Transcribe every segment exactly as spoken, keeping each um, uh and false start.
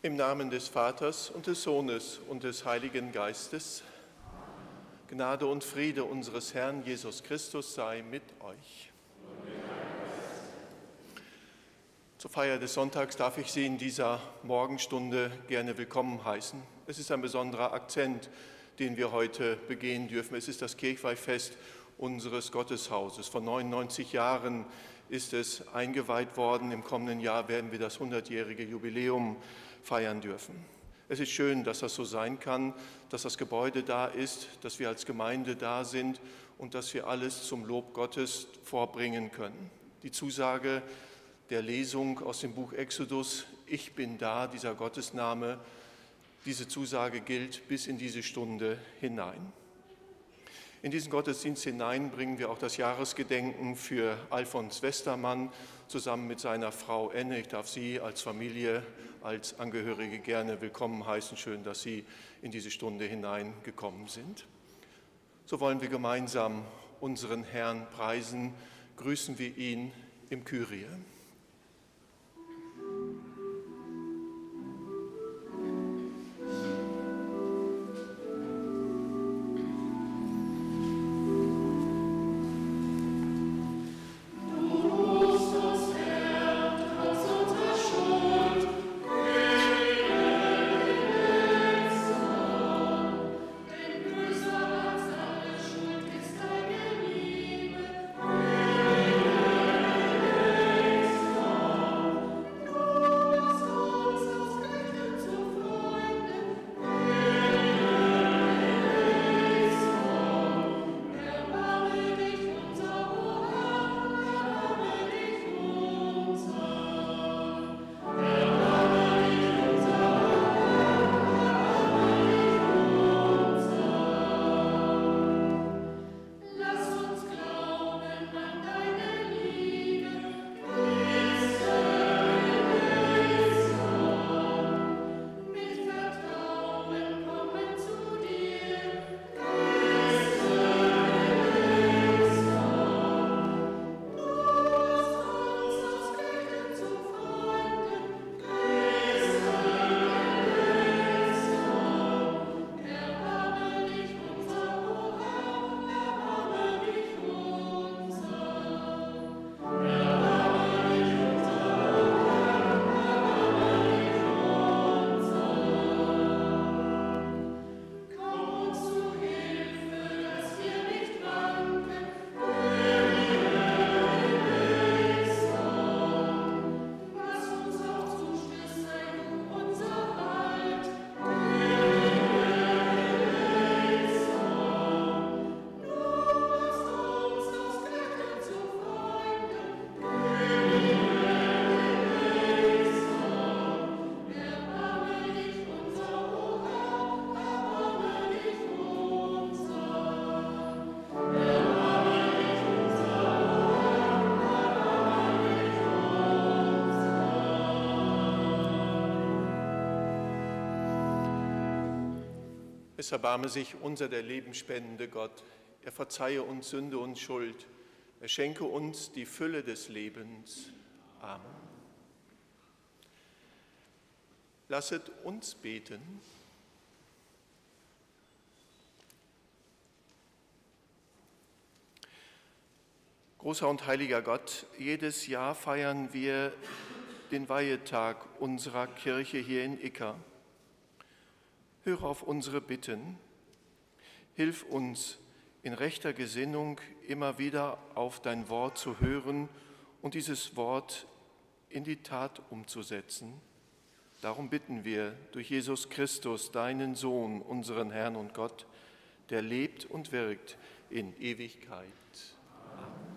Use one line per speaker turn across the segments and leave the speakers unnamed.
Im Namen des Vaters und des Sohnes und des Heiligen Geistes, Gnade und Friede unseres Herrn Jesus Christus sei mit euch. Zur Feier des Sonntags darf ich Sie in dieser Morgenstunde gerne willkommen heißen. Es ist ein besonderer Akzent, den wir heute begehen dürfen. Es ist das Kirchweihfest unseres Gotteshauses. Vor neunundneunzig Jahren ist es eingeweiht worden. Im kommenden Jahr werden wir das hundertjährige Jubiläum feiern dürfen. Es ist schön, dass das so sein kann, dass das Gebäude da ist, dass wir als Gemeinde da sind und dass wir alles zum Lob Gottes vorbringen können. Die Zusage der Lesung aus dem Buch Exodus, ich bin da, dieser Gottesname, diese Zusage gilt bis in diese Stunde hinein. In diesen Gottesdienst hinein bringen wir auch das Jahresgedenken für Alfons Westermann zusammen mit seiner Frau Enne. Ich darf Sie als Familie, als Angehörige gerne willkommen heißen. Schön, dass Sie in diese Stunde hineingekommen sind. So wollen wir gemeinsam unseren Herrn preisen. Grüßen wir ihn im Kyrie. Es erbarme sich unser der lebenspendende Gott. Er verzeihe uns Sünde und Schuld. Er schenke uns die Fülle des Lebens. Amen. Lasset uns beten. Großer und heiliger Gott, jedes Jahr feiern wir den Weihetag unserer Kirche hier in Icker. Höre auf unsere Bitten, hilf uns in rechter Gesinnung immer wieder auf dein Wort zu hören und dieses Wort in die Tat umzusetzen. Darum bitten wir durch Jesus Christus, deinen Sohn, unseren Herrn und Gott, der lebt und wirkt in Ewigkeit. Amen.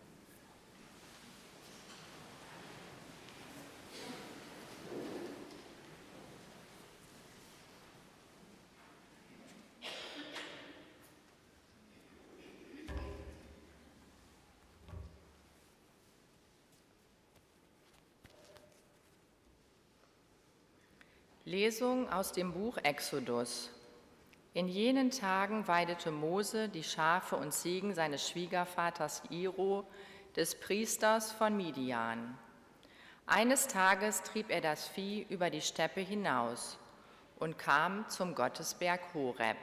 Lesung aus dem Buch Exodus. In jenen Tagen weidete Mose die Schafe und Ziegen seines Schwiegervaters Iro, des Priesters von Midian. Eines Tages trieb er das Vieh über die Steppe hinaus und kam zum Gottesberg Horeb.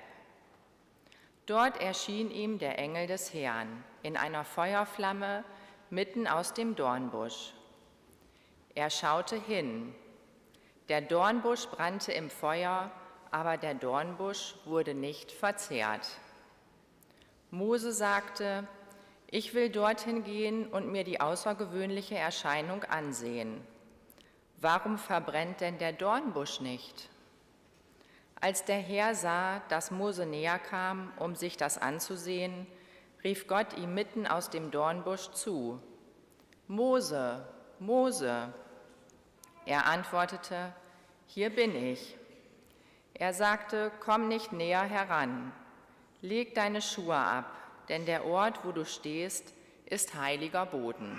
Dort erschien ihm der Engel des Herrn in einer Feuerflamme mitten aus dem Dornbusch. Er schaute hin. Der Dornbusch brannte im Feuer, aber der Dornbusch wurde nicht verzehrt. Mose sagte: Ich will dorthin gehen und mir die außergewöhnliche Erscheinung ansehen. Warum verbrennt denn der Dornbusch nicht? Als der Herr sah, dass Mose näher kam, um sich das anzusehen, rief Gott ihm mitten aus dem Dornbusch zu: Mose, Mose! Er antwortete: Hier bin ich. Er sagte: Komm nicht näher heran, leg deine Schuhe ab, denn der Ort, wo du stehst, ist heiliger Boden.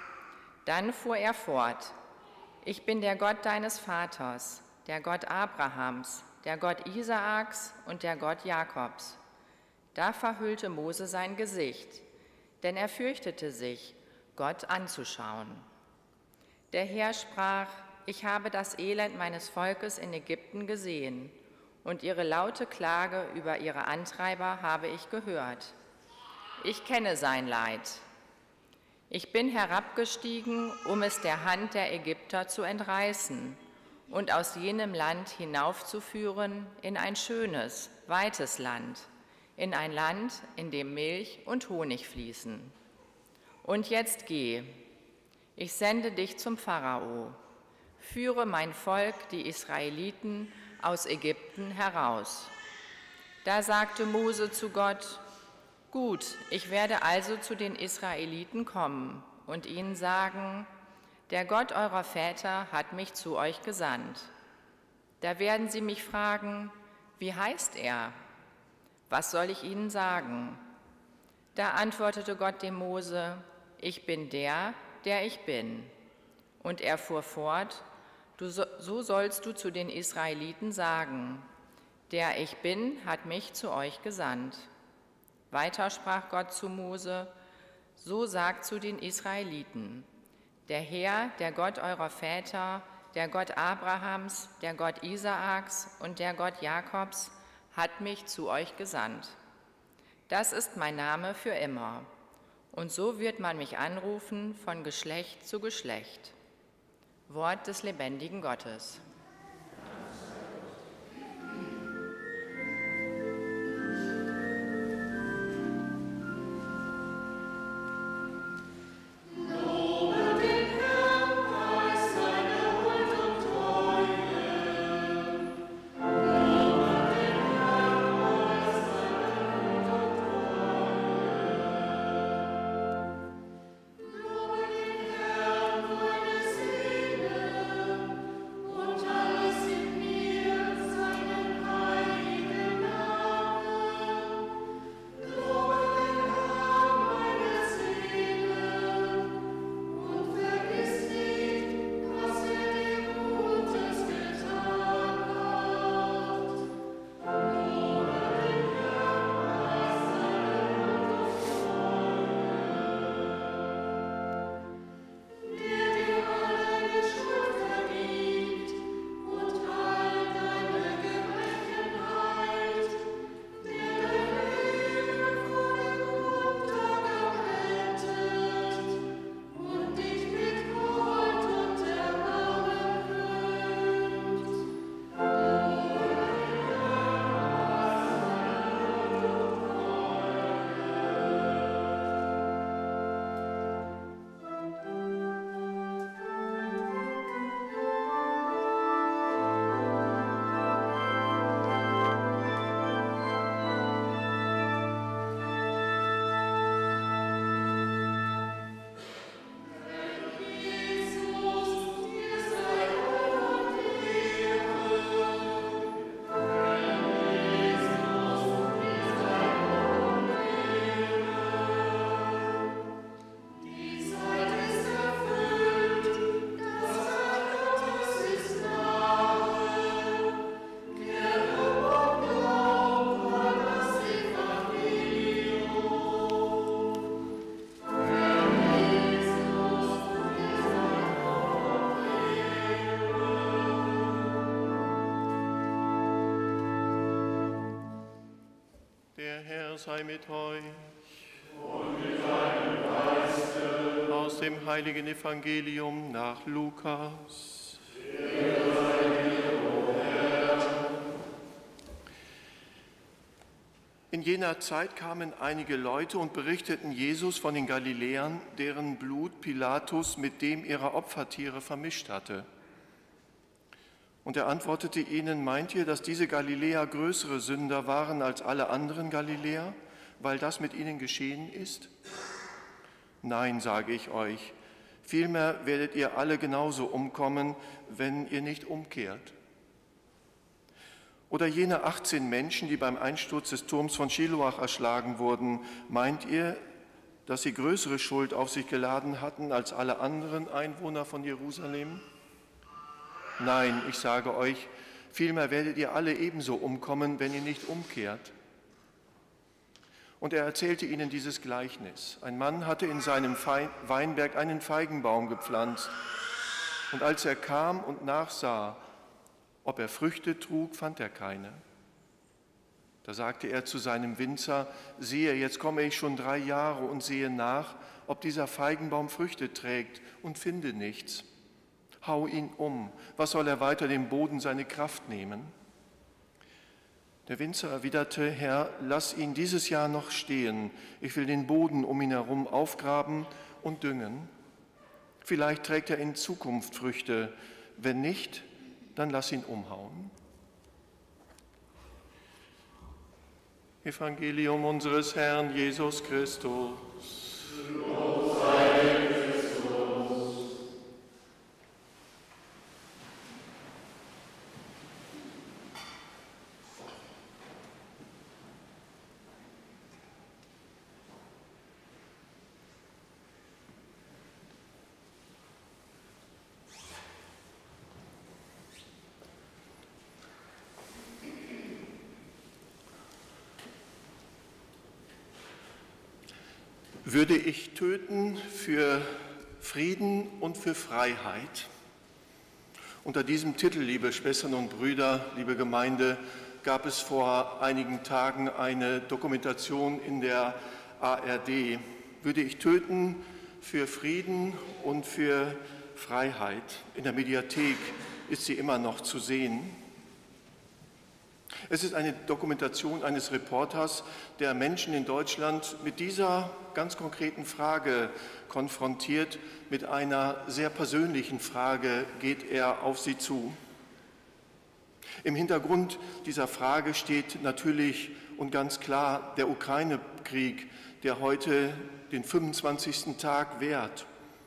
Dann fuhr er fort: Ich bin der Gott deines Vaters, der Gott Abrahams, der Gott Isaaks und der Gott Jakobs. Da verhüllte Mose sein Gesicht, denn er fürchtete sich, Gott anzuschauen. Der Herr sprach: Ich habe das Elend meines Volkes in Ägypten gesehen, und ihre laute Klage über ihre Antreiber habe ich gehört. Ich kenne sein Leid. Ich bin herabgestiegen, um es der Hand der Ägypter zu entreißen und aus jenem Land hinaufzuführen in ein schönes, weites Land, in ein Land, in dem Milch und Honig fließen. Und jetzt geh, ich sende dich zum Pharao, führe mein Volk, die Israeliten, aus Ägypten heraus. Da sagte Mose zu Gott: Gut, ich werde also zu den Israeliten kommen und ihnen sagen: Der Gott eurer Väter hat mich zu euch gesandt. Da werden sie mich fragen: Wie heißt er? Was soll ich ihnen sagen? Da antwortete Gott dem Mose: Ich bin der, der ich bin. Und er fuhr fort: Du so, so sollst du zu den Israeliten sagen: Der ich bin, hat mich zu euch gesandt. Weiter sprach Gott zu Mose: So sagt zu den Israeliten: Der Herr, der Gott eurer Väter, der Gott Abrahams, der Gott Isaaks und der Gott Jakobs, hat mich zu euch gesandt. Das ist mein Name für immer, und so wird man mich anrufen von Geschlecht zu Geschlecht. Wort des lebendigen Gottes.
Und
Der Herr sei mit euch.
Und mit deinem Geiste.
Aus dem heiligen Evangelium nach Lukas.
Ehre sei dir, o Herr.
In jener Zeit kamen einige Leute und berichteten Jesus von den Galiläern, deren Blut Pilatus mit dem ihrer Opfertiere vermischt hatte. Und er antwortete ihnen: Meint ihr, dass diese Galiläer größere Sünder waren als alle anderen Galiläer, weil das mit ihnen geschehen ist? Nein, sage ich euch, vielmehr werdet ihr alle genauso umkommen, wenn ihr nicht umkehrt. Oder jene achtzehn Menschen, die beim Einsturz des Turms von Schiloach erschlagen wurden, meint ihr, dass sie größere Schuld auf sich geladen hatten als alle anderen Einwohner von Jerusalem? Nein, ich sage euch, vielmehr werdet ihr alle ebenso umkommen, wenn ihr nicht umkehrt. Und er erzählte ihnen dieses Gleichnis. Ein Mann hatte in seinem Weinberg einen Feigenbaum gepflanzt. Und als er kam und nachsah, ob er Früchte trug, fand er keine. Da sagte er zu seinem Winzer: Siehe, jetzt komme ich schon drei Jahre und sehe nach, ob dieser Feigenbaum Früchte trägt, und finde nichts. Hau ihn um, was soll er weiter dem Boden seine Kraft nehmen? Der Winzer erwiderte: Herr, lass ihn dieses Jahr noch stehen. Ich will den Boden um ihn herum aufgraben und düngen. Vielleicht trägt er in Zukunft Früchte. Wenn nicht, dann lass ihn umhauen. Evangelium unseres Herrn Jesus Christus.
Lob sei Christus.
Würde ich töten für Frieden und für Freiheit? Unter diesem Titel, liebe Schwestern und Brüder, liebe Gemeinde, gab es vor einigen Tagen eine Dokumentation in der A R D. Würde ich töten für Frieden und für Freiheit? In der Mediathek ist sie immer noch zu sehen. Es ist eine Dokumentation eines Reporters, der Menschen in Deutschland mit dieser ganz konkreten Frage konfrontiert. Mit einer sehr persönlichen Frage geht er auf sie zu. Im Hintergrund dieser Frage steht natürlich und ganz klar der Ukraine-Krieg, der heute den fünfundzwanzigsten Tag währt.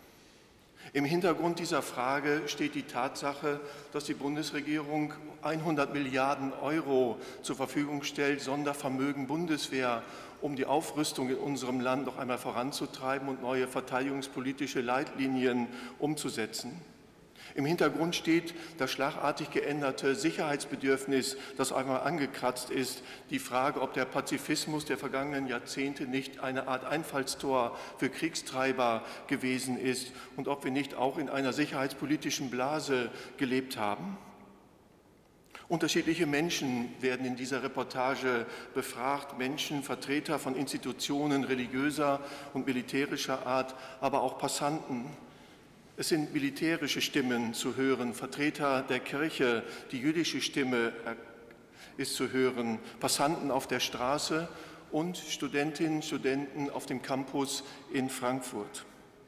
Im Hintergrund dieser Frage steht die Tatsache, dass die Bundesregierung hundert Milliarden Euro zur Verfügung stellt, Sondervermögen Bundeswehr, um die Aufrüstung in unserem Land noch einmal voranzutreiben und neue verteidigungspolitische Leitlinien umzusetzen. Im Hintergrund steht das schlagartig geänderte Sicherheitsbedürfnis, das einmal angekratzt ist, die Frage, ob der Pazifismus der vergangenen Jahrzehnte nicht eine Art Einfallstor für Kriegstreiber gewesen ist und ob wir nicht auch in einer sicherheitspolitischen Blase gelebt haben. Unterschiedliche Menschen werden in dieser Reportage befragt, Menschen, Vertreter von Institutionen religiöser und militärischer Art, aber auch Passanten. Es sind militärische Stimmen zu hören, Vertreter der Kirche, die jüdische Stimme ist zu hören, Passanten auf der Straße und Studentinnen und Studenten auf dem Campus in Frankfurt.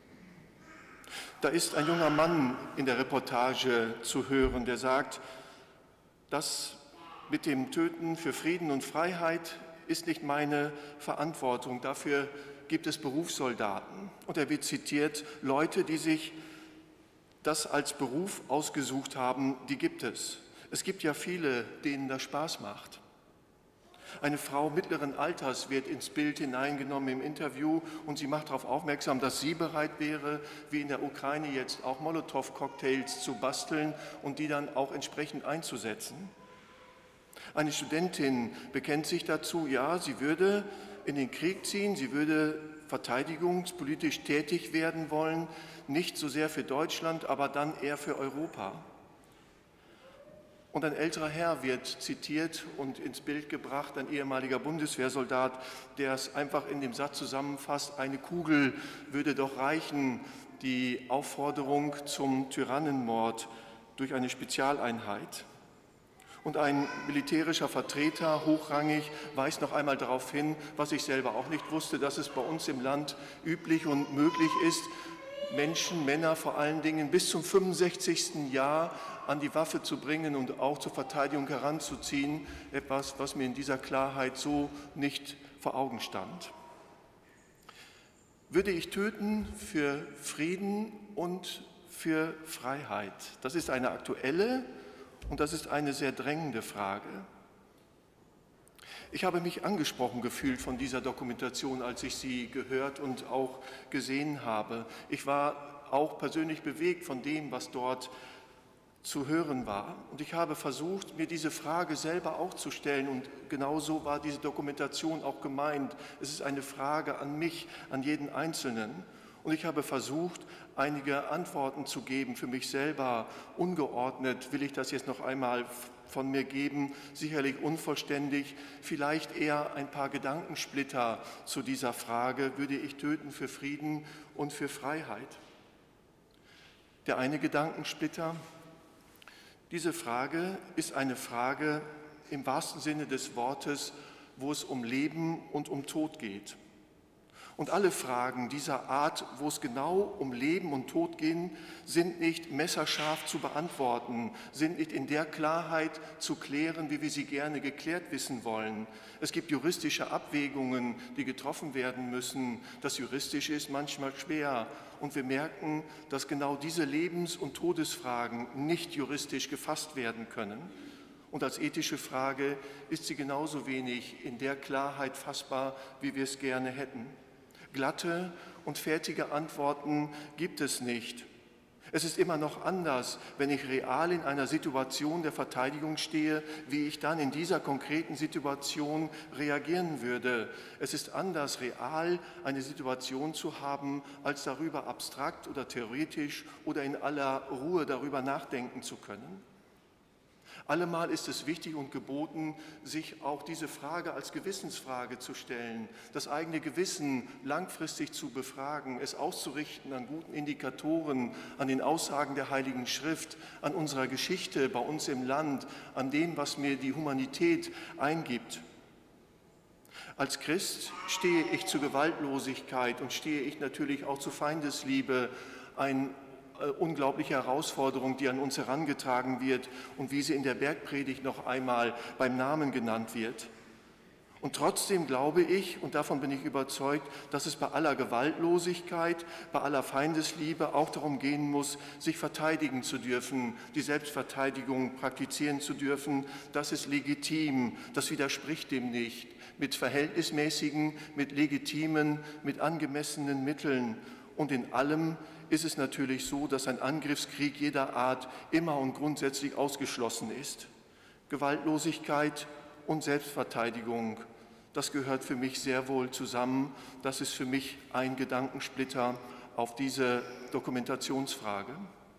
Da ist ein junger Mann in der Reportage zu hören, der sagt, das mit dem Töten für Frieden und Freiheit ist nicht meine Verantwortung. Dafür gibt es Berufssoldaten. Und er wird zitiert, Leute, die sich das als Beruf ausgesucht haben, die gibt es. Es gibt ja viele, denen das Spaß macht. Eine Frau mittleren Alters wird ins Bild hineingenommen im Interview und sie macht darauf aufmerksam, dass sie bereit wäre, wie in der Ukraine jetzt auch Molotow-Cocktails zu basteln und die dann auch entsprechend einzusetzen. Eine Studentin bekennt sich dazu, ja, sie würde in den Krieg ziehen, sie würde verteidigungspolitisch tätig werden wollen, nicht so sehr für Deutschland, aber dann eher für Europa. Und ein älterer Herr wird zitiert und ins Bild gebracht, ein ehemaliger Bundeswehrsoldat, der es einfach in dem Satz zusammenfasst: Eine Kugel würde doch reichen, die Aufforderung zum Tyrannenmord durch eine Spezialeinheit. Und ein militärischer Vertreter, hochrangig, weist noch einmal darauf hin, was ich selber auch nicht wusste, dass es bei uns im Land üblich und möglich ist, Menschen, Männer vor allen Dingen bis zum fünfundsechzigsten Jahr an die Waffe zu bringen und auch zur Verteidigung heranzuziehen. Etwas, was mir in dieser Klarheit so nicht vor Augen stand. Würde ich töten für Frieden und für Freiheit? Das ist eine aktuelle und das ist eine sehr drängende Frage. Ich habe mich angesprochen gefühlt von dieser Dokumentation, als ich sie gehört und auch gesehen habe. Ich war auch persönlich bewegt von dem, was dort zu hören war. Und ich habe versucht, mir diese Frage selber auch zu stellen. Und genauso war diese Dokumentation auch gemeint. Es ist eine Frage an mich, an jeden Einzelnen. Und ich habe versucht, einige Antworten zu geben für mich selber. Ungeordnet will ich das jetzt noch einmal von mir geben, sicherlich unvollständig, vielleicht eher ein paar Gedankensplitter zu dieser Frage: Würde ich töten für Frieden und für Freiheit? Der eine Gedankensplitter: Diese Frage ist eine Frage im wahrsten Sinne des Wortes, wo es um Leben und um Tod geht. Und alle Fragen dieser Art, wo es genau um Leben und Tod geht, sind nicht messerscharf zu beantworten, sind nicht in der Klarheit zu klären, wie wir sie gerne geklärt wissen wollen. Es gibt juristische Abwägungen, die getroffen werden müssen. Das Juristische ist manchmal schwer. Und wir merken, dass genau diese Lebens- und Todesfragen nicht juristisch gefasst werden können. Und als ethische Frage ist sie genauso wenig in der Klarheit fassbar, wie wir es gerne hätten. Glatte und fertige Antworten gibt es nicht. Es ist immer noch anders, wenn ich real in einer Situation der Verteidigung stehe, wie ich dann in dieser konkreten Situation reagieren würde. Es ist anders, real eine Situation zu haben, als darüber abstrakt oder theoretisch oder in aller Ruhe darüber nachdenken zu können. Allemal ist es wichtig und geboten, sich auch diese Frage als Gewissensfrage zu stellen, das eigene Gewissen langfristig zu befragen, es auszurichten an guten Indikatoren, an den Aussagen der Heiligen Schrift, an unserer Geschichte bei uns im Land, an dem, was mir die Humanität eingibt. Als Christ stehe ich zu Gewaltlosigkeit und stehe ich natürlich auch zu Feindesliebe, ein unglaubliche Herausforderung, die an uns herangetragen wird und wie sie in der Bergpredigt noch einmal beim Namen genannt wird. Und trotzdem glaube ich, und davon bin ich überzeugt, dass es bei aller Gewaltlosigkeit, bei aller Feindesliebe auch darum gehen muss, sich verteidigen zu dürfen, die Selbstverteidigung praktizieren zu dürfen. Das ist legitim, das widerspricht dem nicht. Mit verhältnismäßigen, mit legitimen, mit angemessenen Mitteln. Und in allem ist es natürlich so, dass ein Angriffskrieg jeder Art immer und grundsätzlich ausgeschlossen ist. Gewaltlosigkeit und Selbstverteidigung, das gehört für mich sehr wohl zusammen. Das ist für mich ein Gedankensplitter auf diese Dokumentationsfrage.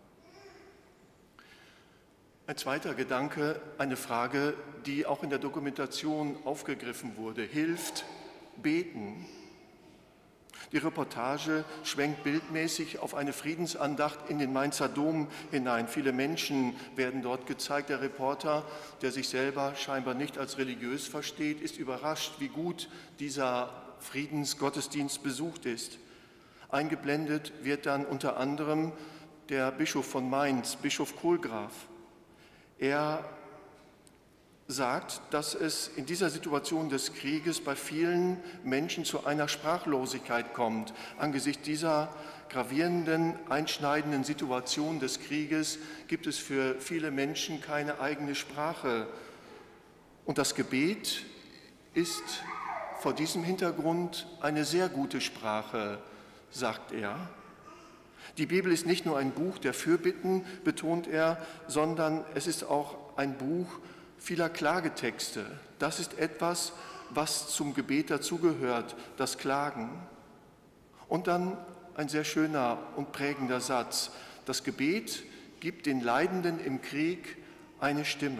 Ein zweiter Gedanke, eine Frage, die auch in der Dokumentation aufgegriffen wurde: Hilft beten? Die Reportage schwenkt bildmäßig auf eine Friedensandacht in den Mainzer Dom hinein. Viele Menschen werden dort gezeigt. Der Reporter, der sich selber scheinbar nicht als religiös versteht, ist überrascht, wie gut dieser Friedensgottesdienst besucht ist. Eingeblendet wird dann unter anderem der Bischof von Mainz, Bischof Kohlgraf. Er sagt, dass es in dieser Situation des Krieges bei vielen Menschen zu einer Sprachlosigkeit kommt. Angesichts dieser gravierenden, einschneidenden Situation des Krieges gibt es für viele Menschen keine eigene Sprache. Und das Gebet ist vor diesem Hintergrund eine sehr gute Sprache, sagt er. Die Bibel ist nicht nur ein Buch der Fürbitten, betont er, sondern es ist auch ein Buch vieler Klagetexte. Das ist etwas, was zum Gebet dazugehört, das Klagen. Und dann ein sehr schöner und prägender Satz: Das Gebet gibt den Leidenden im Krieg eine Stimme.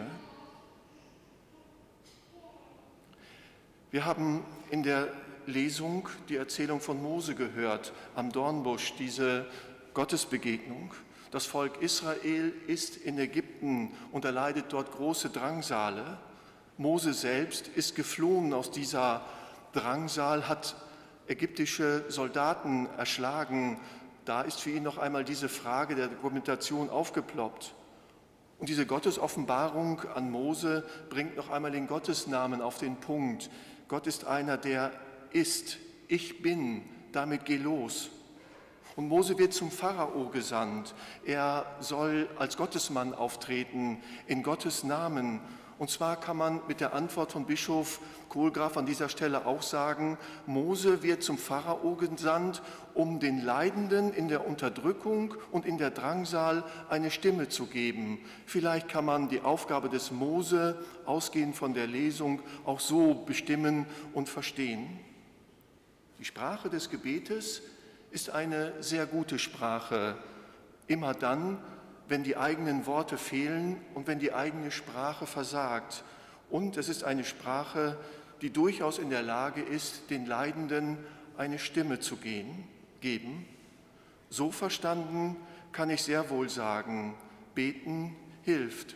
Wir haben in der Lesung die Erzählung von Mose gehört, am Dornbusch, diese Gottesbegegnung. Das Volk Israel ist in Ägypten und erleidet dort große Drangsale. Mose selbst ist geflohen aus dieser Drangsal, hat ägyptische Soldaten erschlagen. Da ist für ihn noch einmal diese Frage der Dokumentation aufgeploppt. Und diese Gottesoffenbarung an Mose bringt noch einmal den Gottesnamen auf den Punkt. Gott ist einer, der ist, ich bin, damit geh los. Und Mose wird zum Pharao gesandt. Er soll als Gottesmann auftreten, in Gottes Namen. Und zwar kann man mit der Antwort von Bischof Kohlgraf an dieser Stelle auch sagen, Mose wird zum Pharao gesandt, um den Leidenden in der Unterdrückung und in der Drangsal eine Stimme zu geben. Vielleicht kann man die Aufgabe des Mose, ausgehend von der Lesung, auch so bestimmen und verstehen. Die Sprache des Gebetes ist eine sehr gute Sprache, immer dann, wenn die eigenen Worte fehlen und wenn die eigene Sprache versagt. Und es ist eine Sprache, die durchaus in der Lage ist, den Leidenden eine Stimme zu gehen, geben. So verstanden kann ich sehr wohl sagen, beten hilft.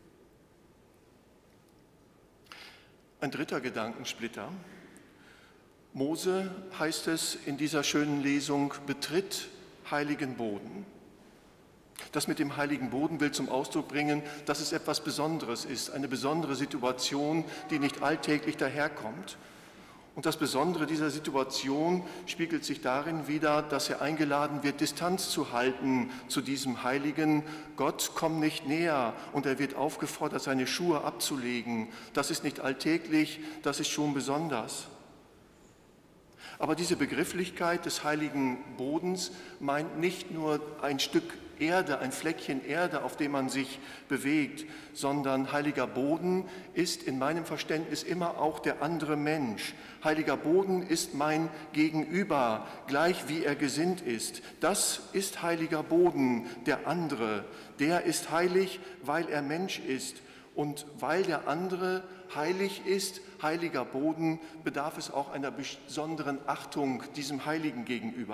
Ein dritter Gedankensplitter. Mose, heißt es in dieser schönen Lesung, betritt heiligen Boden. Das mit dem heiligen Boden will zum Ausdruck bringen, dass es etwas Besonderes ist, eine besondere Situation, die nicht alltäglich daherkommt. Und das Besondere dieser Situation spiegelt sich darin wider, dass er eingeladen wird, Distanz zu halten zu diesem heiligen Gott, komm nicht näher, und er wird aufgefordert, seine Schuhe abzulegen. Das ist nicht alltäglich, das ist schon besonders. Aber diese Begrifflichkeit des heiligen Bodens meint nicht nur ein Stück Erde, ein Fleckchen Erde, auf dem man sich bewegt, sondern heiliger Boden ist in meinem Verständnis immer auch der andere Mensch. Heiliger Boden ist mein Gegenüber, gleich wie er gesinnt ist. Das ist heiliger Boden, der andere. Der ist heilig, weil er Mensch ist. Und weil der andere heilig ist, heiliger Boden, bedarf es auch einer besonderen Achtung diesem Heiligen gegenüber.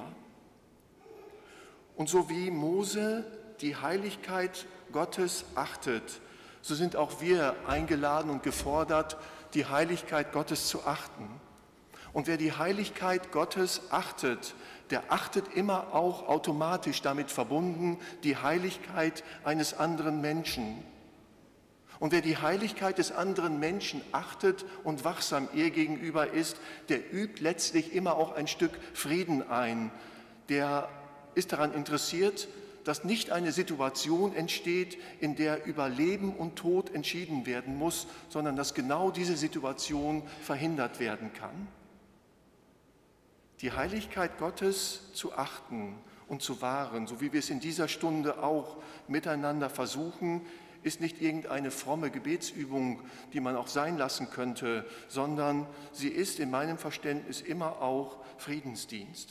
Und so wie Mose die Heiligkeit Gottes achtet, so sind auch wir eingeladen und gefordert, die Heiligkeit Gottes zu achten. Und wer die Heiligkeit Gottes achtet, der achtet immer auch automatisch damit verbunden die Heiligkeit eines anderen Menschen. Und wer die Heiligkeit des anderen Menschen achtet und wachsam ihr gegenüber ist, der übt letztlich immer auch ein Stück Frieden ein. Der ist daran interessiert, dass nicht eine Situation entsteht, in der über Leben und Tod entschieden werden muss, sondern dass genau diese Situation verhindert werden kann. Die Heiligkeit Gottes zu achten und zu wahren, so wie wir es in dieser Stunde auch miteinander versuchen, ist nicht irgendeine fromme Gebetsübung, die man auch sein lassen könnte, sondern sie ist in meinem Verständnis immer auch Friedensdienst.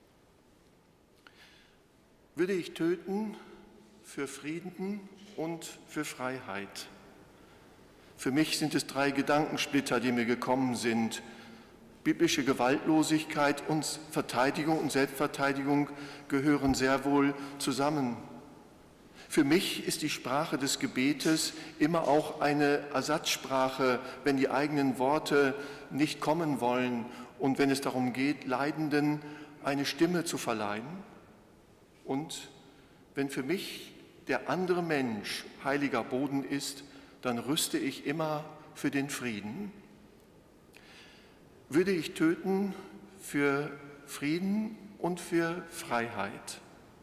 Würde ich töten für Frieden und für Freiheit? Für mich sind es drei Gedankensplitter, die mir gekommen sind. Biblische Gewaltlosigkeit und Verteidigung und Selbstverteidigung gehören sehr wohl zusammen. Für mich ist die Sprache des Gebetes immer auch eine Ersatzsprache, wenn die eigenen Worte nicht kommen wollen und wenn es darum geht, Leidenden eine Stimme zu verleihen. Und wenn für mich der andere Mensch heiliger Boden ist, dann rüste ich immer für den Frieden. Würde ich töten für Frieden und für Freiheit?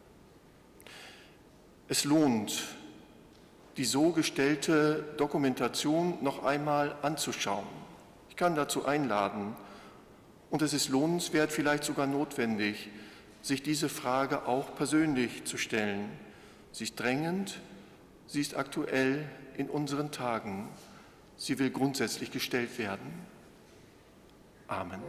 Es lohnt, die so gestellte Dokumentation noch einmal anzuschauen. Ich kann dazu einladen. Und es ist lohnenswert, vielleicht sogar notwendig, sich diese Frage auch persönlich zu stellen. Sie ist drängend, sie ist aktuell in unseren Tagen. Sie will grundsätzlich gestellt werden. Amen.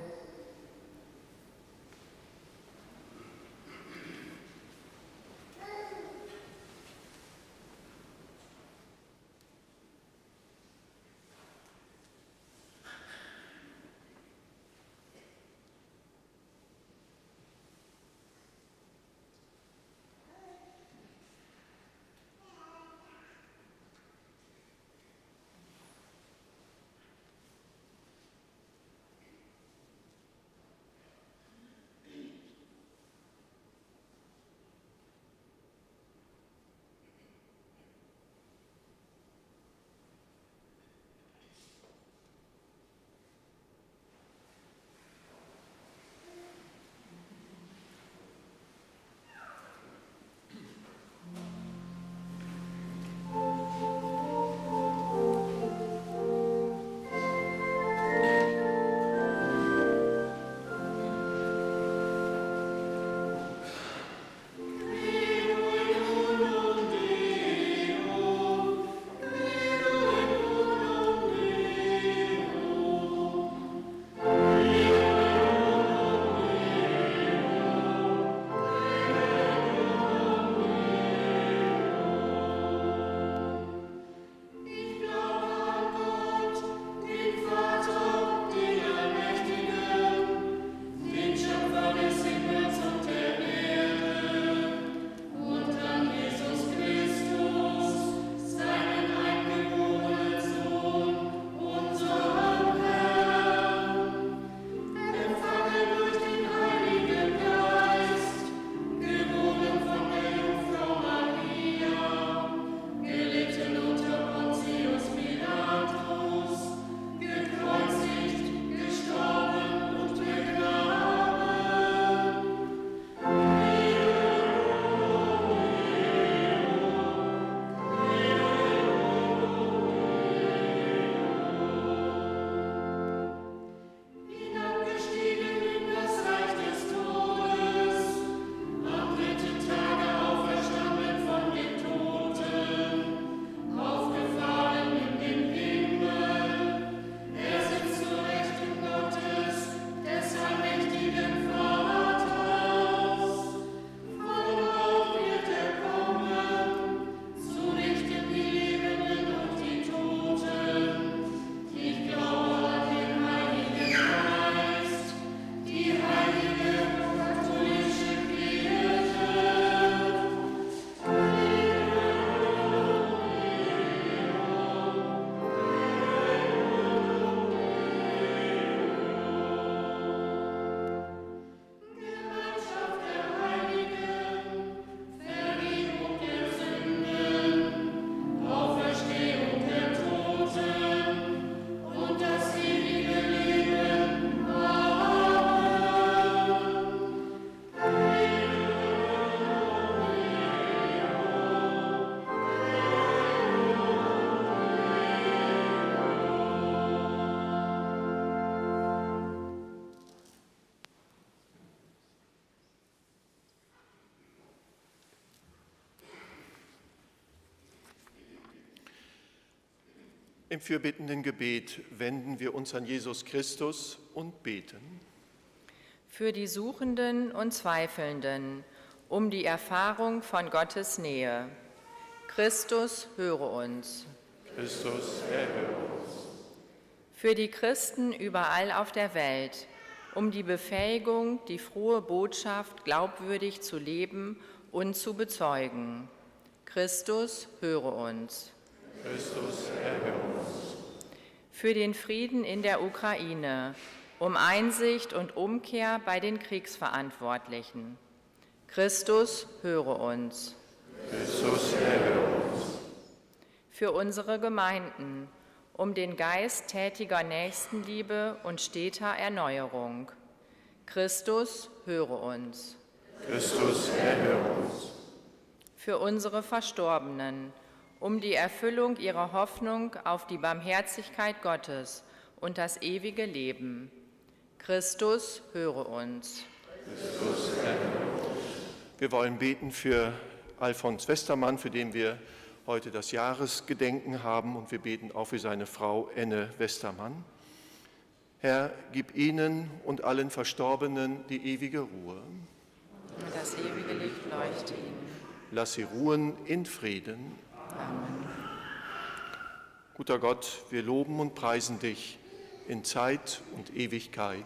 Im fürbittenden Gebet wenden wir uns an Jesus Christus und beten.
Für die Suchenden und Zweifelnden, um die Erfahrung von Gottes Nähe. Christus, höre uns.
Christus, erhöre uns.
Für die Christen überall auf der Welt, um die Befähigung, die frohe Botschaft glaubwürdig zu leben und zu bezeugen. Christus, höre uns.
Christus, erhöre uns.
Für den Frieden in der Ukraine, um Einsicht und Umkehr bei den Kriegsverantwortlichen. Christus, höre uns.
Christus, erhöre uns.
Für unsere Gemeinden, um den Geist tätiger Nächstenliebe und steter Erneuerung. Christus, höre uns.
Christus, erhöre uns.
Für unsere Verstorbenen, um die Erfüllung ihrer Hoffnung auf die Barmherzigkeit Gottes und das ewige Leben. Christus, höre uns.
Christus, erhöre uns. Wir wollen beten für Alfons Westermann, für den wir heute das Jahresgedenken haben, und wir beten auch für seine Frau Enne Westermann. Herr, gib ihnen und allen Verstorbenen die ewige Ruhe.
Das ewige Licht leuchte ihnen.
Lass sie ruhen in Frieden.
Amen.
Guter Gott, wir loben und preisen dich in Zeit und Ewigkeit.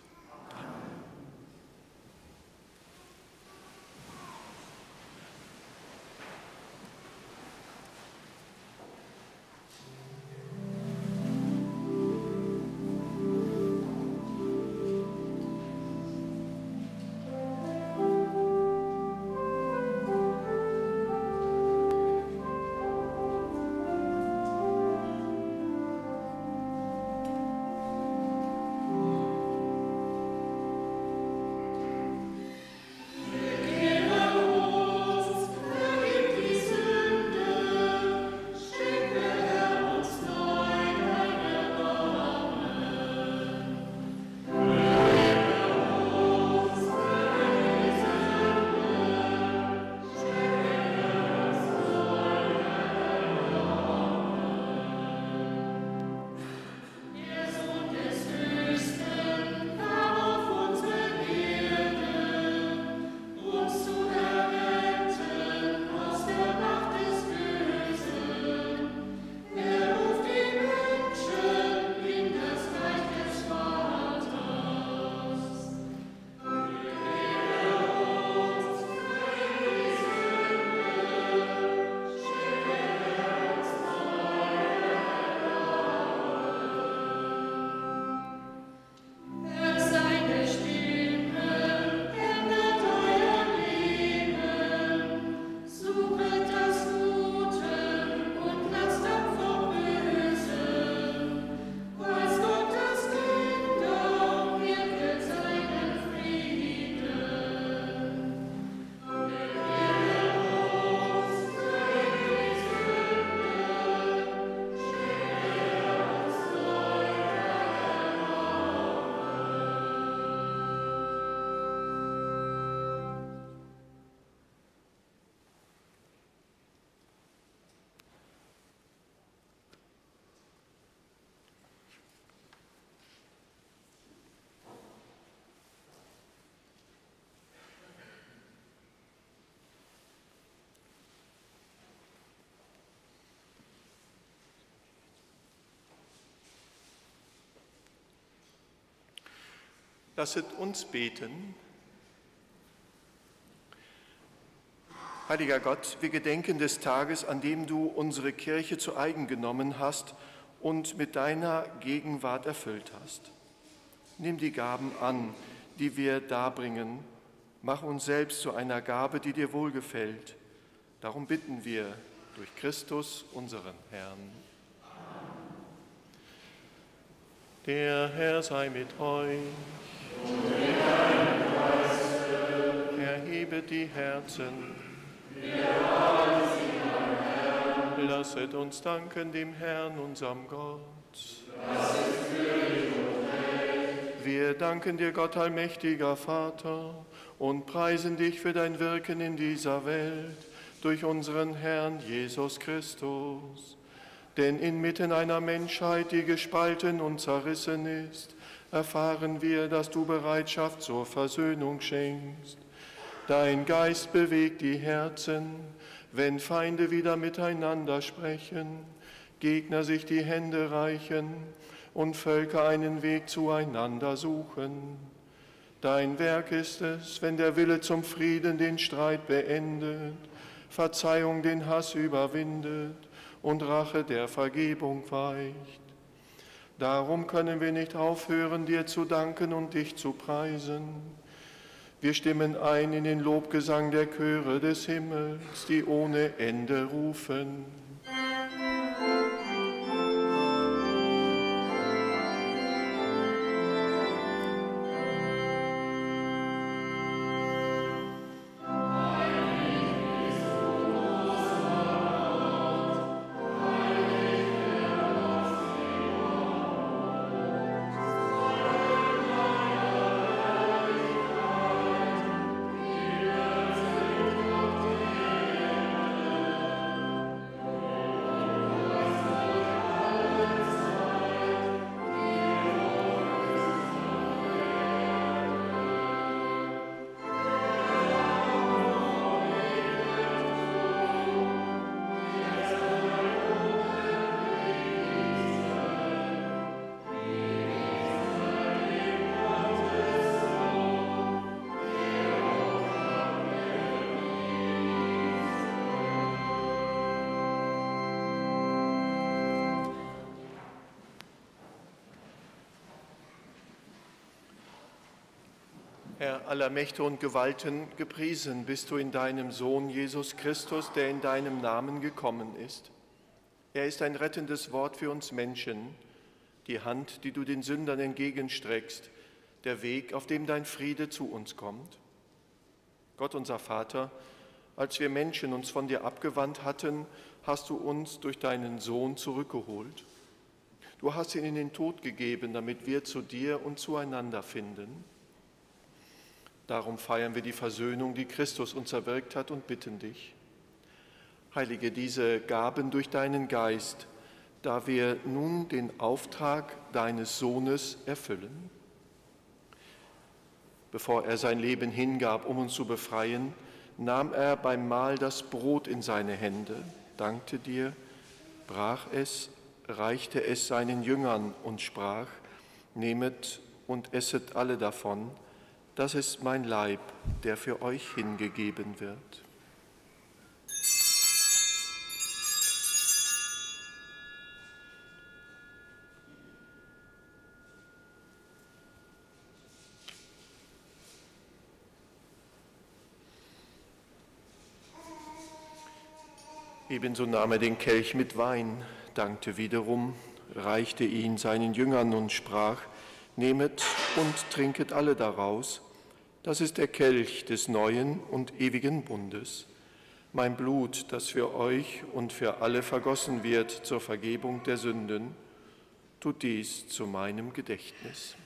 Lasset uns beten. Heiliger Gott, wir gedenken des Tages, an dem du unsere Kirche zu eigen genommen hast und mit deiner Gegenwart erfüllt hast. Nimm die Gaben an, die wir darbringen. Mach uns selbst zu einer Gabe, die dir wohlgefällt. Darum bitten wir durch Christus, unseren Herrn. Der Herr sei mit euch. Und mit deinem Geiste. Erhebet die Herzen. Wir haben sie am Herrn. Lasset uns danken dem Herrn, unserem Gott. Das ist würdig und recht. Wir danken dir, Gott allmächtiger Vater, und preisen dich für dein Wirken in dieser Welt durch unseren Herrn Jesus Christus. Denn inmitten einer Menschheit, die gespalten und zerrissen ist, erfahren wir, dass du Bereitschaft zur Versöhnung schenkst. Dein Geist bewegt die Herzen, wenn Feinde wieder miteinander sprechen, Gegner sich die Hände reichen und Völker einen Weg zueinander suchen. Dein Werk ist es, wenn der Wille zum Frieden den Streit beendet, Verzeihung den Hass überwindet und Rache der Vergebung weicht. Darum können wir nicht aufhören, dir zu danken und dich zu preisen. Wir stimmen ein in den Lobgesang der Chöre des Himmels, die ohne Ende rufen. Herr aller Mächte und Gewalten, gepriesen bist du in deinem Sohn Jesus Christus, der in deinem Namen gekommen ist. Er ist ein rettendes Wort für uns Menschen, die Hand, die du den Sündern entgegenstreckst, der Weg, auf dem dein Friede zu uns kommt. Gott unser Vater, als wir Menschen uns von dir abgewandt hatten, hast du uns durch deinen Sohn zurückgeholt. Du hast ihn in den Tod gegeben, damit wir zu dir und zueinander finden. Darum feiern wir die Versöhnung, die Christus uns erwirkt hat, und bitten dich. Heilige diese Gaben durch deinen Geist, da wir nun den Auftrag deines Sohnes erfüllen. Bevor er sein Leben hingab, um uns zu befreien, nahm er beim Mahl das Brot in seine Hände, dankte dir, brach es, reichte es seinen Jüngern und sprach: Nehmet und esset alle davon, das ist mein Leib, der für euch hingegeben wird. Ebenso nahm er den Kelch mit Wein, dankte wiederum, reichte ihn seinen Jüngern und sprach: Nehmet und trinket alle daraus, das ist der Kelch des neuen und ewigen Bundes, mein Blut, das für euch und für alle vergossen wird zur Vergebung der Sünden. Tut dies zu meinem Gedächtnis.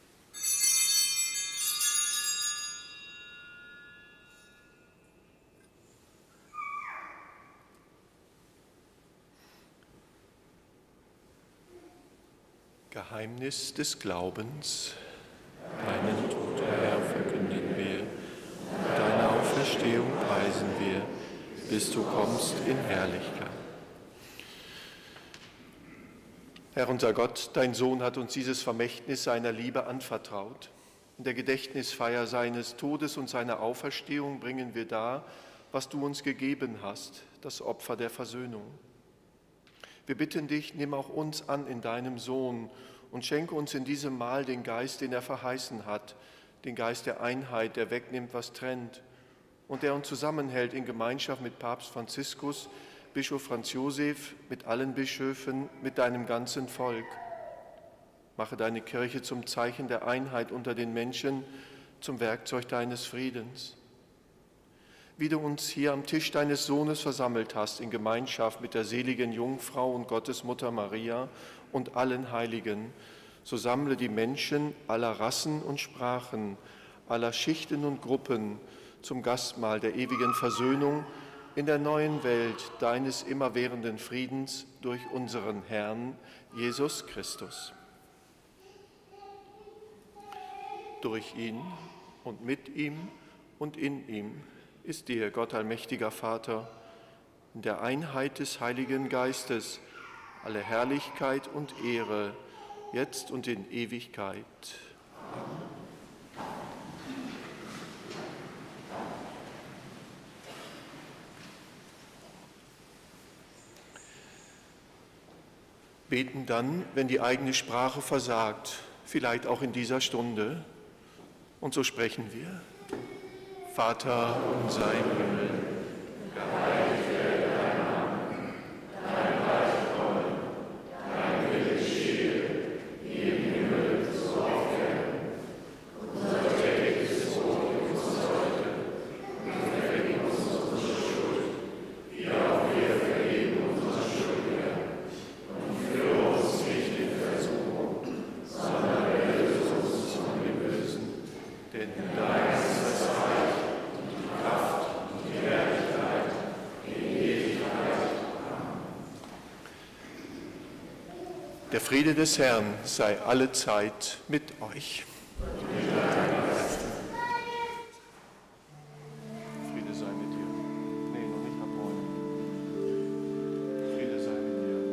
Geheimnis des Glaubens. Deinen Tod, Herr, verkünden wir, deine Auferstehung preisen wir, bis du kommst in Herrlichkeit. Herr unser Gott, dein Sohn hat uns dieses Vermächtnis seiner Liebe anvertraut. In der Gedächtnisfeier seines Todes und seiner Auferstehung bringen wir dar, was du uns gegeben hast, das Opfer der Versöhnung. Wir bitten dich, nimm auch uns an in deinem Sohn und schenke uns in diesem Mahl den Geist, den er verheißen hat, den Geist der Einheit, der wegnimmt, was trennt und der uns zusammenhält in Gemeinschaft mit Papst Franziskus, Bischof Franz Josef, mit allen Bischöfen, mit deinem ganzen Volk. Mache deine Kirche zum Zeichen der Einheit unter den Menschen, zum Werkzeug deines Friedens. Wie du uns hier am Tisch deines Sohnes versammelt hast, in Gemeinschaft mit der seligen Jungfrau und Gottesmutter Maria und allen Heiligen, so sammle die Menschen aller Rassen und Sprachen, aller Schichten und Gruppen zum Gastmahl der ewigen Versöhnung in der neuen Welt deines immerwährenden Friedens durch unseren Herrn Jesus Christus. Durch ihn und mit ihm und in ihm ist dir, Gott allmächtiger Vater, in der Einheit des Heiligen Geistes alle Herrlichkeit und Ehre, jetzt und in Ewigkeit. Amen. Beten dann, wenn die eigene Sprache versagt, vielleicht auch in dieser Stunde. Und so sprechen wir. Vater unser im Himmel, geheiligt werde dein Name, dein Reich komme, dein Wille geschehe, wie im Himmel so auf Erden. Unser tägliches Brot gib uns heute und vergib uns unsere Schuld, wie auch wir vergeben unseren Schuldigern. Und führe uns nicht in Versuchung, sondern erlöse uns von dem Bösen, denn dein ist das Reich und die Kraft und die Herrlichkeit in Ewigkeit. Amen. Der Friede des Herrn sei allezeit mit euch. Friede sei mit dir. Nee, noch nicht abholen. Friede sei mit dir.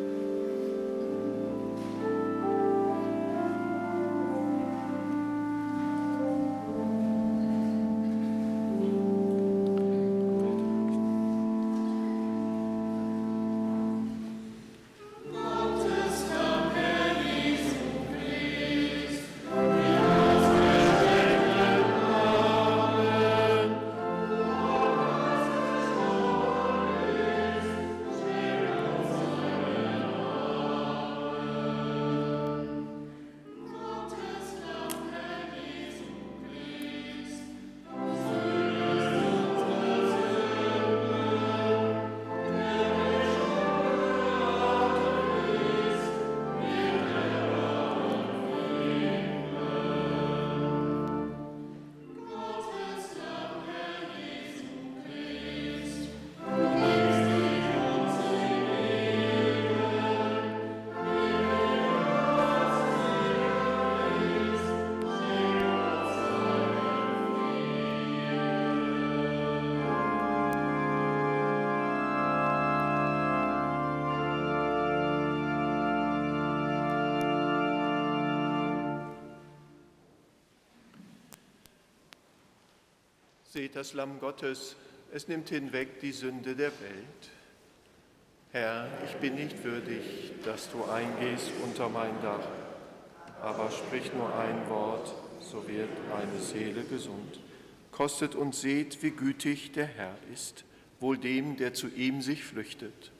Seht das Lamm Gottes, es nimmt hinweg die Sünde der Welt. Herr, ich bin nicht würdig, dass du eingehst unter mein Dach, aber sprich nur ein Wort, so wird meine Seele gesund. Kostet und seht, wie gütig der Herr ist, wohl dem, der zu ihm sich flüchtet.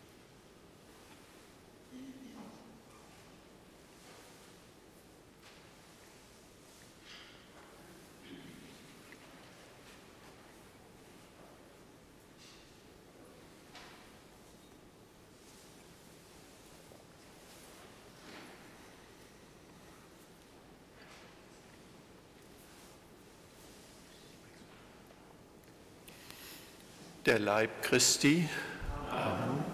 Der Leib Christi. Amen.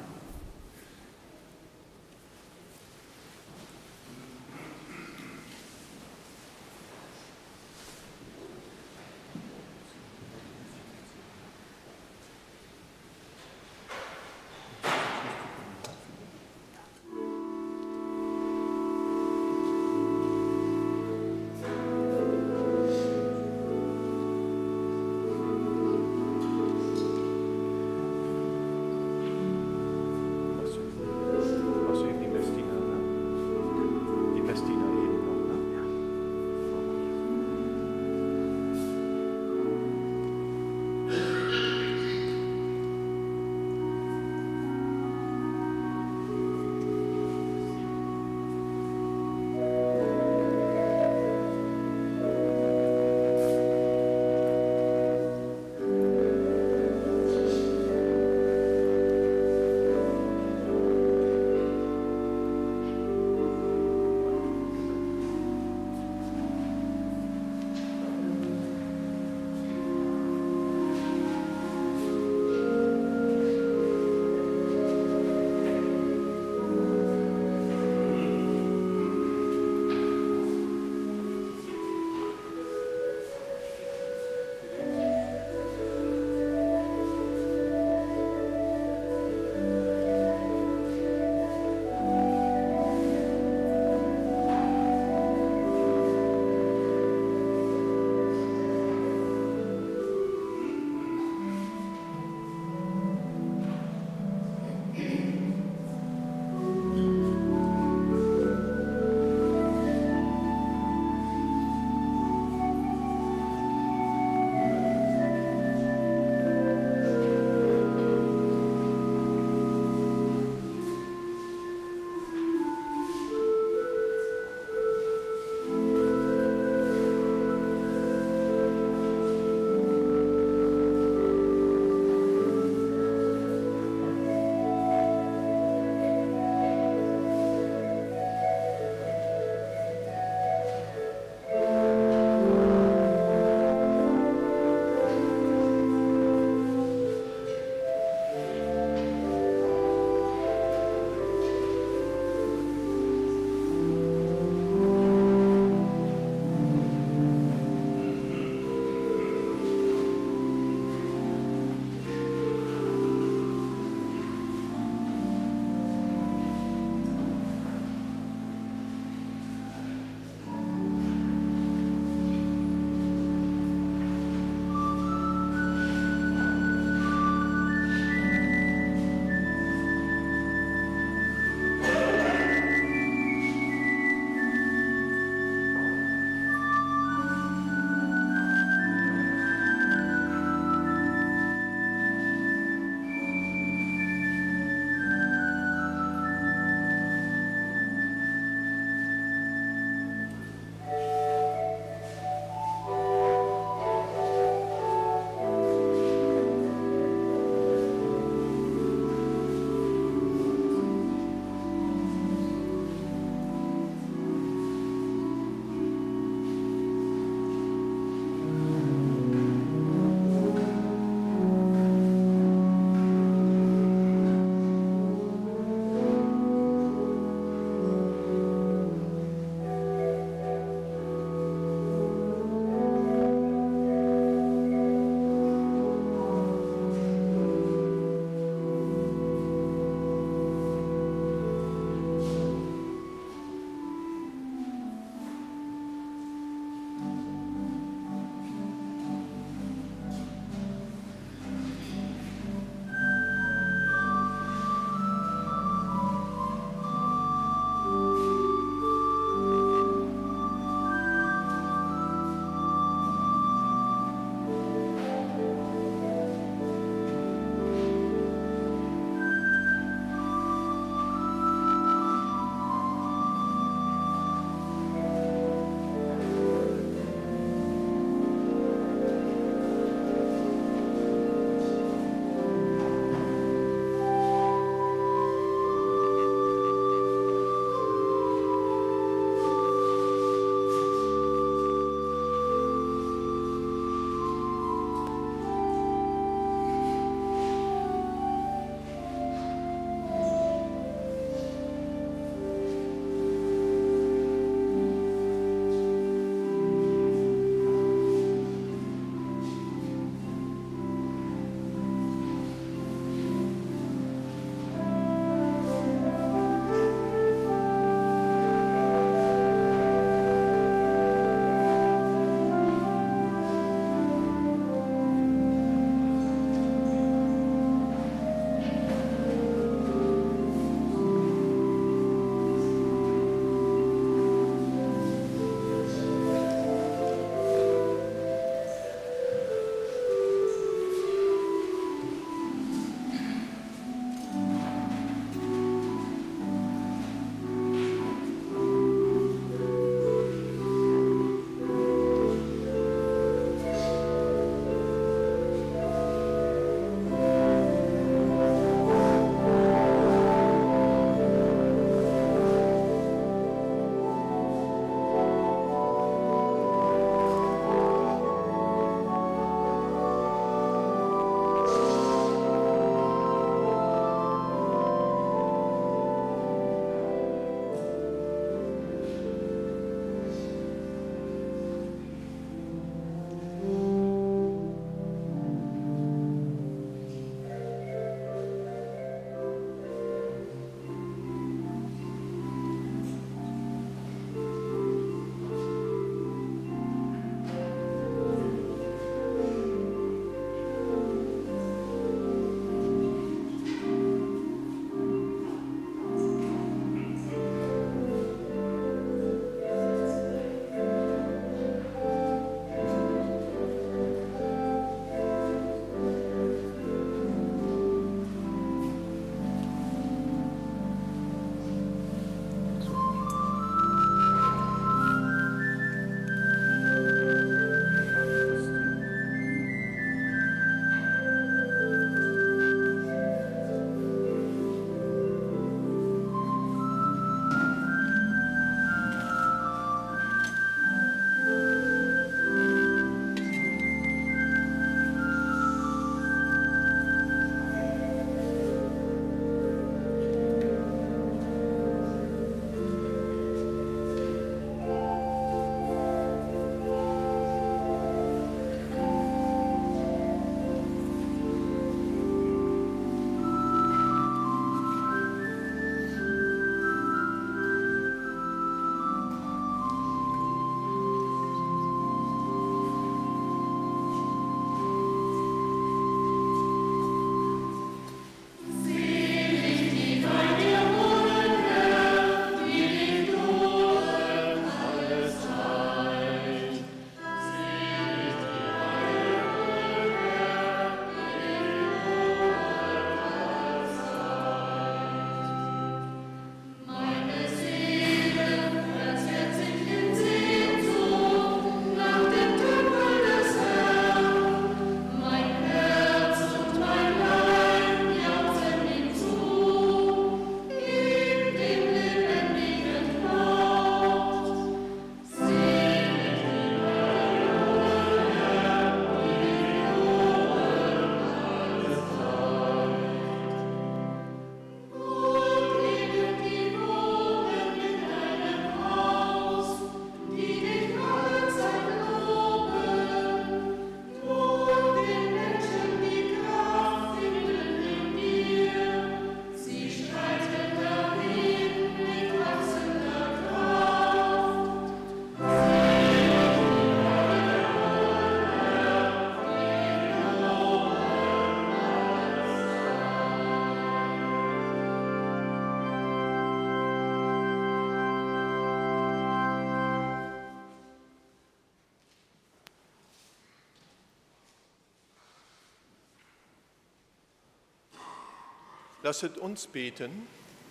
Lasset uns beten.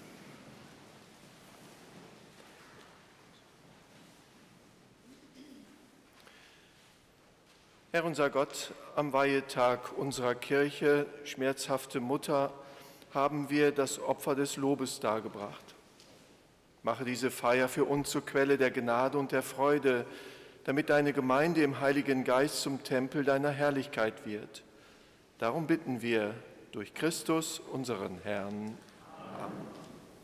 Herr unser Gott, am Weihetag unserer Kirche, schmerzhafte Mutter, haben wir das Opfer des Lobes dargebracht. Mache diese Feier für uns zur Quelle der Gnade und der Freude, damit deine Gemeinde im Heiligen Geist zum Tempel deiner Herrlichkeit wird. Darum bitten wir durch Christus, unseren Herrn. Amen.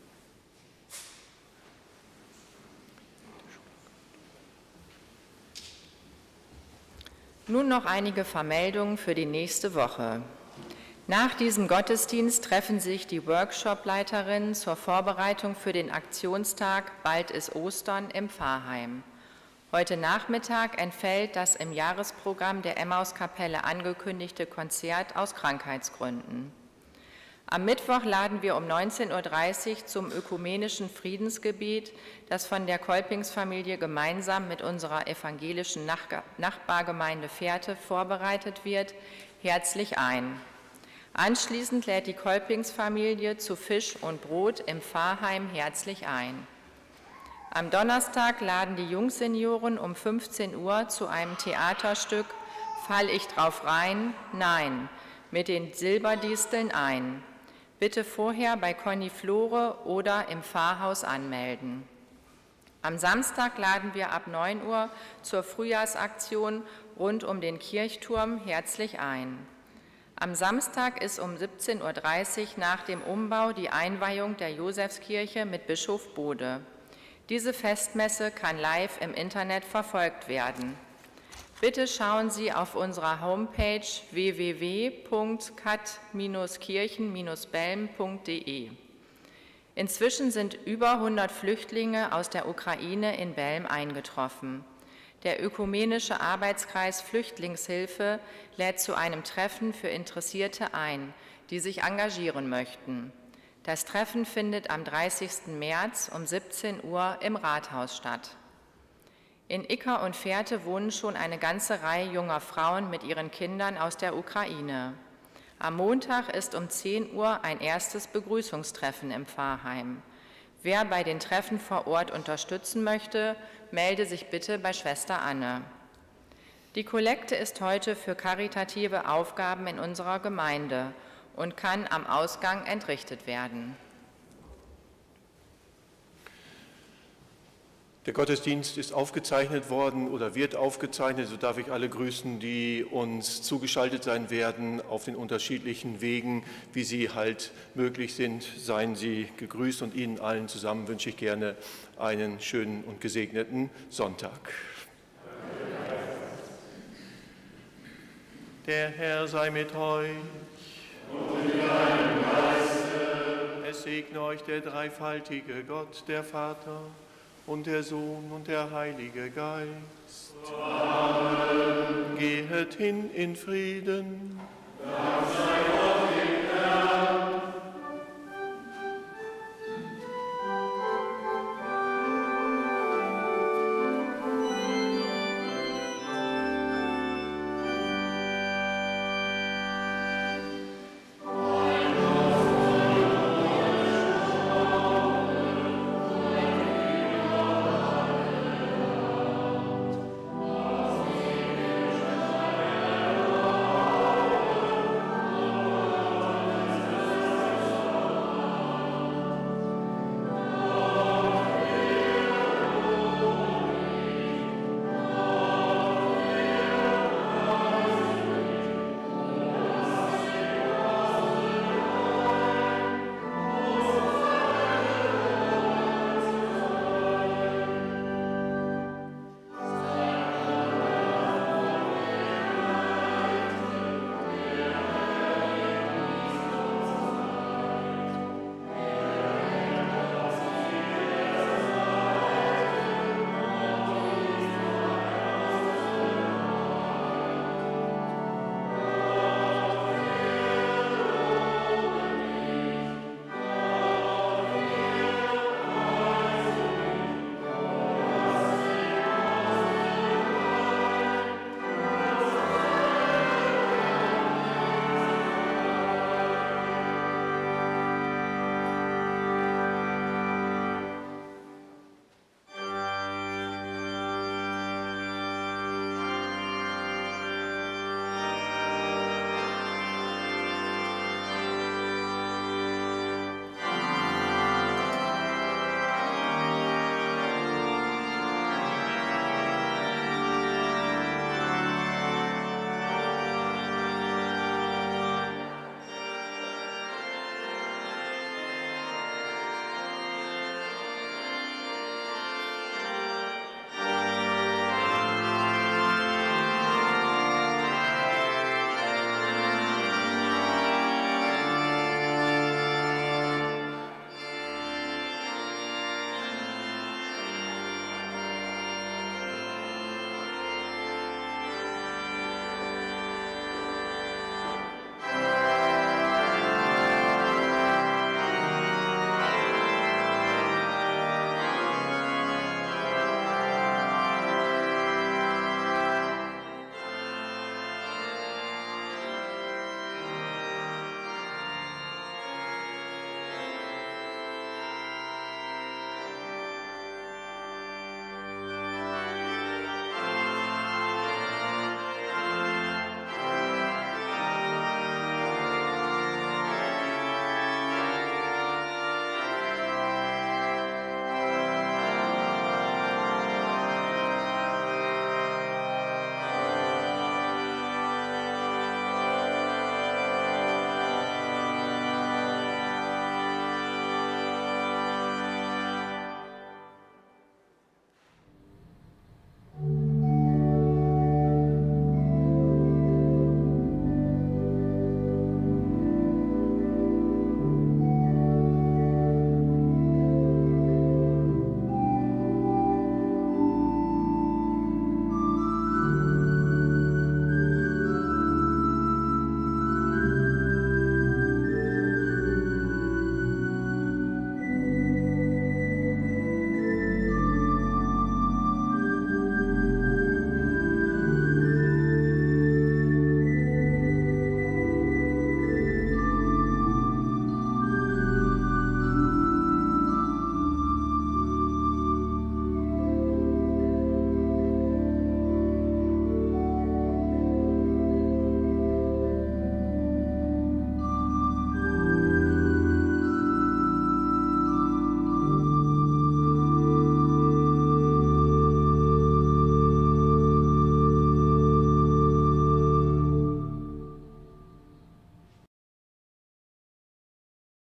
Nun noch einige Vermeldungen für die nächste Woche. Nach diesem Gottesdienst treffen sich die Workshop-Leiterinnen zur Vorbereitung für den Aktionstag Bald ist Ostern im Pfarrheim. Heute Nachmittag entfällt das im Jahresprogramm der Emmauskapelle angekündigte Konzert aus Krankheitsgründen. Am Mittwoch laden wir um neunzehn Uhr dreißig zum ökumenischen Friedensgebet, das von der Kolpingsfamilie gemeinsam mit unserer evangelischen Nachbargemeinde Fährte vorbereitet wird, herzlich ein. Anschließend lädt die Kolpingsfamilie zu Fisch und Brot im Pfarrheim herzlich ein. Am Donnerstag laden die Jungsenioren um fünfzehn Uhr zu einem Theaterstück Fall ich drauf rein? Nein, mit den Silberdisteln ein. Bitte vorher bei Conny Flore oder im Pfarrhaus anmelden. Am Samstag laden wir ab neun Uhr zur Frühjahrsaktion rund um den Kirchturm herzlich ein. Am Samstag ist um siebzehn Uhr dreißig nach dem Umbau die Einweihung der Josefskirche mit Bischof Bode. Diese Festmesse kann live im Internet verfolgt werden. Bitte schauen Sie auf unserer Homepage w w w punkt kat kirchen belm punkt de. Inzwischen sind über hundert Flüchtlinge aus der Ukraine in Belm eingetroffen. Der Ökumenische Arbeitskreis Flüchtlingshilfe lädt zu einem Treffen für Interessierte ein, die sich engagieren möchten. Das Treffen findet am dreißigsten März um siebzehn Uhr im Rathaus statt. In Icker und Fährte wohnen schon eine ganze Reihe junger Frauen mit ihren Kindern aus der Ukraine. Am Montag ist um zehn Uhr ein erstes Begrüßungstreffen im Pfarrheim. Wer bei den Treffen vor Ort unterstützen möchte, melde sich bitte bei Schwester Anne. Die Kollekte ist heute für karitative Aufgaben in unserer Gemeinde und kann am Ausgang entrichtet werden.
Der Gottesdienst ist aufgezeichnet worden oder wird aufgezeichnet. So darf ich alle grüßen, die uns zugeschaltet sein werden auf den unterschiedlichen Wegen, wie sie halt möglich sind. Seien Sie gegrüßt und Ihnen allen zusammen wünsche ich gerne einen schönen und gesegneten Sonntag. Der Herr sei mit euch.
Und mit deinem Geiste.
Es segne euch der dreifaltige Gott, der Vater und der Sohn und der Heilige Geist.
Amen.
Gehet hin in Frieden.
Dank sei